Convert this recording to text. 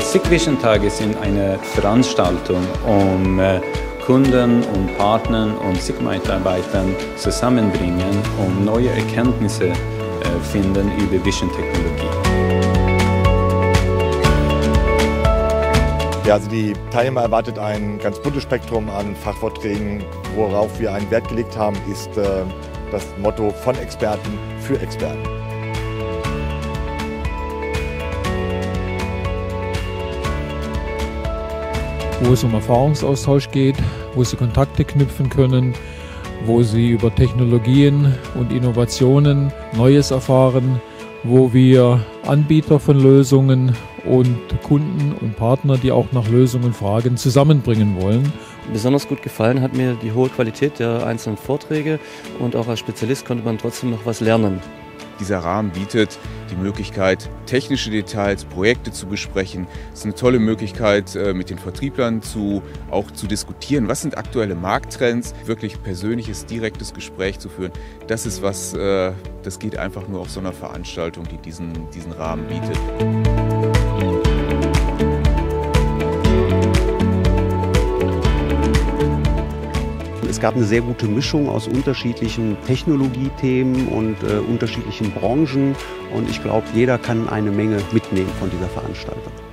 SICK Vision Tage sind eine Veranstaltung, um Kunden und Partnern und SICK-Mitarbeitern zusammenbringen, um neue Erkenntnisse finden über Vision-Technologie. Ja, also die Teilnehmer erwartet ein ganz buntes Spektrum an Fachvorträgen. Worauf wir einen Wert gelegt haben, ist das Motto von Experten für Experten. Wo es um Erfahrungsaustausch geht, wo Sie Kontakte knüpfen können, wo Sie über Technologien und Innovationen Neues erfahren, wo wir Anbieter von Lösungen und Kunden und Partner, die auch nach Lösungen fragen, zusammenbringen wollen. Besonders gut gefallen hat mir die hohe Qualität der einzelnen Vorträge und auch als Spezialist konnte man trotzdem noch was lernen. Dieser Rahmen bietet die Möglichkeit, technische Details, Projekte zu besprechen. Es ist eine tolle Möglichkeit, mit den Vertrieblern auch zu diskutieren. Was sind aktuelle Markttrends? Wirklich persönliches, direktes Gespräch zu führen. Das ist was, das geht einfach nur auf so einer Veranstaltung, die diesen Rahmen bietet. Es gab eine sehr gute Mischung aus unterschiedlichen Technologiethemen und unterschiedlichen Branchen und ich glaube, jeder kann eine Menge mitnehmen von dieser Veranstaltung.